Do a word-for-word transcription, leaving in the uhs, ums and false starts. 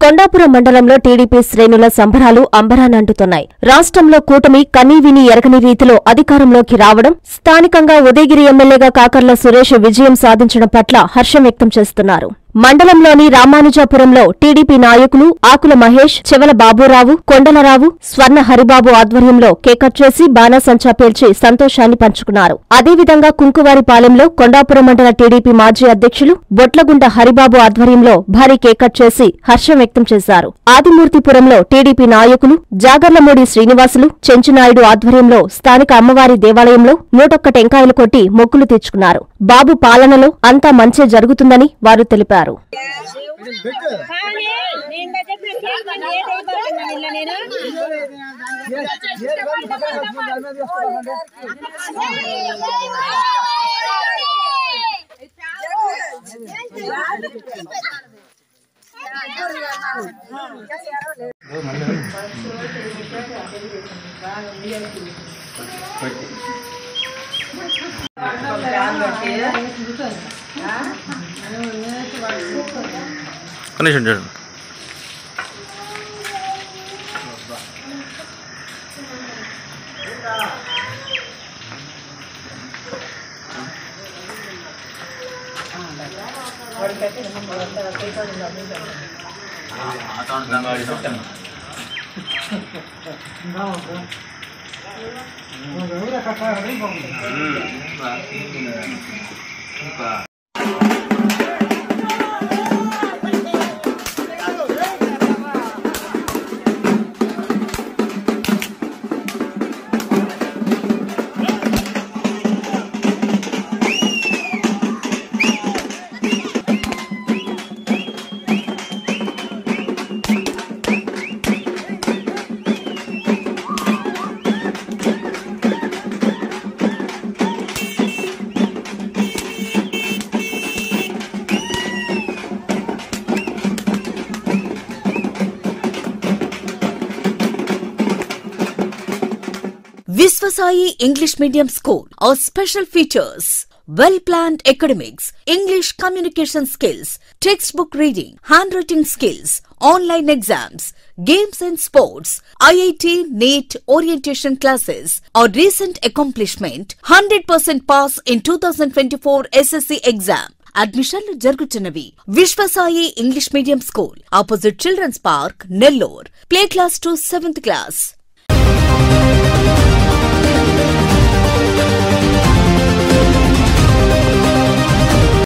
కొండాపురం మండలంలో టీడీపీ శ్రేణుల సంబరాలు అంబరానంటుతున్నాయి. రాష్ట్రంలో కూటమి కనీవిని ఎరగని రీతిలో అధికారంలోకి రావడం, స్థానికంగా ఉదయగిరి ఎమ్మెల్యేగా కాకర్ల సురేష్ విజయం సాధించడం పట్ల హర్షం వ్యక్తం చేస్తున్నారు. మండలంలోని రామానుజాపురంలో టీడీపీ నాయకులు ఆకుల మహేష్, చెవల బాబూరావు, కొండలరావు, స్వర్ణ హరిబాబు ఆధ్వర్యంలో కేకట్ చేసి బాణాసంచా పేల్చి సంతోషాన్ని పంచుకున్నారు. అదేవిధంగా కుంకువారిపాలెంలో కొండాపురం మండల టీడీపీ మాజీ అధ్యక్షులు బొట్లగుండ హరిబాబు ఆధ్వర్యంలో భారీ కేకట్ చేసి హర్షం వ్యక్తం చేశారు. ఆదిమూర్తిపురంలో టీడీపీ నాయకులు జాగర్లమూడి శ్రీనివాసులు, చెంచునాయుడు ఆధ్వర్యంలో స్థానిక అమ్మవారి దేవాలయంలో నూటొక్క టెంకాయలు కొట్టి మొక్కులు తీర్చుకున్నారు. బాబు పాలనలో అంతా మంచే జరుగుతుందని వారు తెలిపారు. కనీసం చూడండి. Viswasai English Medium School. Our special features: well-planned academics, English communication skills, textbook reading, handwriting skills, online exams, games and sports, I I T, NEET, orientation classes. Our recent accomplishment: one hundred percent pass in two thousand twenty-four S S C exam. అడ్మిషన్లు జరుగుతున్నవి. Vishwasai English medium school, opposite children's park, Nellore. Play class to seventh class.